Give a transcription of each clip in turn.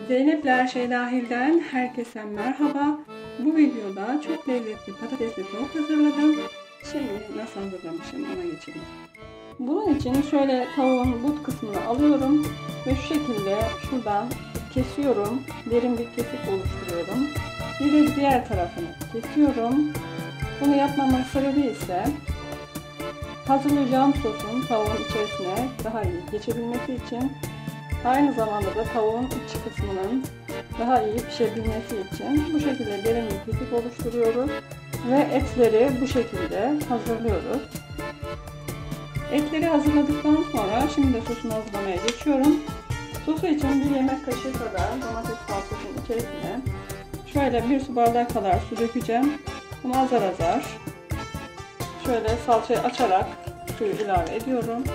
Zeynep'le Her Şey Dahil'den herkese merhaba. Bu videoda çok lezzetli patatesli tavuk hazırladım. Şimdi nasıl hazırlamışım ona geçelim. Bunun için şöyle tavuğun but kısmını alıyorum ve şu şekilde şuradan kesiyorum. Derin bir kesik oluşturuyorum. Bir de diğer tarafını kesiyorum. Bunu yapmamın sebebi ise hazırlayacağım sosun tavuğun içerisine daha iyi geçebilmesi için, aynı zamanda da tavuğun iç kısmının daha iyi pişebilmesi için bu şekilde derin bir kesik oluşturuyoruz ve etleri bu şekilde hazırlıyoruz. Etleri hazırladıktan sonra şimdi de sosunu hazırlamaya geçiyorum. Sosu için 1 yemek kaşığı kadar domates salçasının içerisine şöyle 1 su bardağı kadar su dökeceğim. Bunu azar azar şöyle salçayı açarak suyu ilave ediyorum.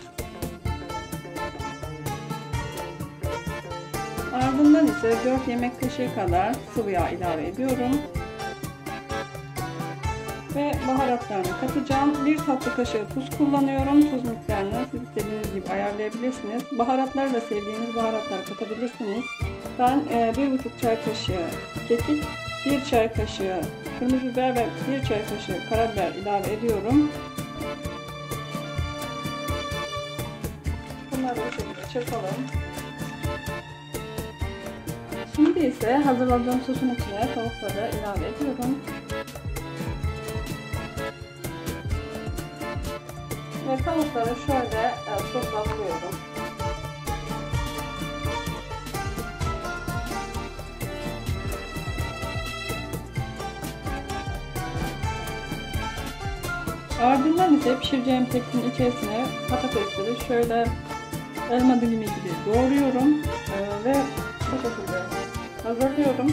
Ardından ise 4 yemek kaşığı kadar sıvı yağ ilave ediyorum. Ve baharatlarını katacağım. 1 tatlı kaşığı tuz kullanıyorum. Tuz miktarını siz istediğiniz gibi ayarlayabilirsiniz. Baharatları da sevdiğiniz baharatlar katabilirsiniz. Ben 1,5 çay kaşığı kekik, 1 çay kaşığı kırmızı biber ve 1 çay kaşığı karabiber ilave ediyorum. Bunları bu şekilde çırpalım. Şimdi ise hazırladığım sosun içine tavukları ilave ediyorum. Ve tavukları şöyle sosla alıyorum. Ardından ise pişireceğim tepsinin içerisine patatesleri şöyle elma dilimi gibi doğruyorum ve bu şekilde hazırlıyorum.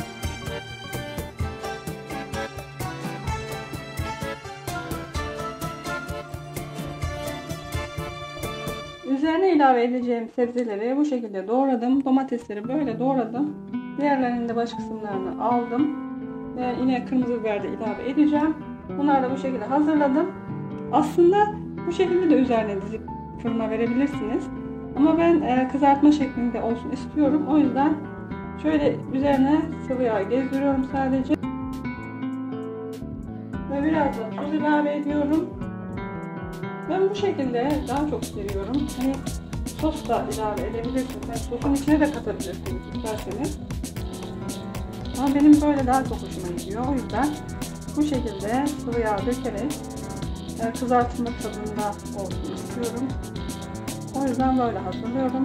Üzerine ilave edeceğim sebzeleri bu şekilde doğradım. Domatesleri böyle doğradım. Diğerlerinin de baş kısımlarını aldım. Ve yine kırmızı biber de ilave edeceğim. Bunları da bu şekilde hazırladım. Aslında bu şekilde de üzerine dizip fırına verebilirsiniz. Ama ben kızartma şeklinde olsun istiyorum. O yüzden şöyle üzerine sıvı yağ gezdiriyorum sadece. Ve biraz da tuz ilave ediyorum. Ben bu şekilde daha çok seviyorum. Hani sos da ilave edebilirsiniz. Yani sosun içine de katabilirsiniz isterseniz. Ama benim böyle daha çok hoşuma gidiyor. O yüzden bu şekilde sıvı yağ dökerek kızartma tadında olsun istiyorum. O yüzden böyle hazırlıyorum.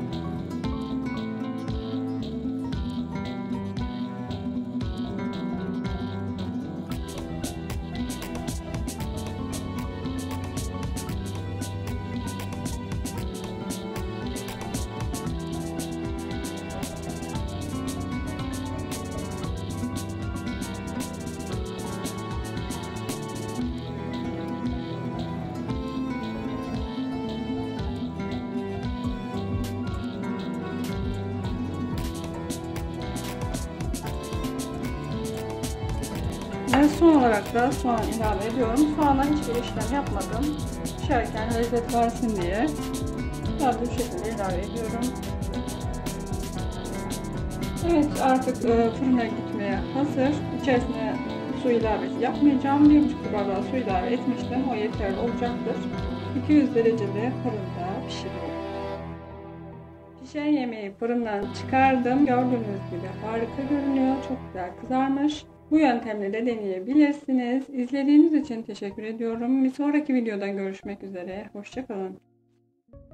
Ve son olarak da soğan ilave ediyorum. Soğana hiçbir işlem yapmadım. Pişerken lezzet versin diye. Sadece bu şekilde ilave ediyorum. Evet, artık fırına gitmeye hazır. İçerisine su ilavesi yapmayacağım. 1,5 su bardağı su ilave etmiştim. O yeterli olacaktır. 200 derecede fırında pişiriyorum. Pişen yemeği fırından çıkardım. Gördüğünüz gibi harika görünüyor. Çok güzel kızarmış. Bu yöntemle de deneyebilirsiniz. İzlediğiniz için teşekkür ediyorum. Bir sonraki videoda görüşmek üzere. Hoşça kalın.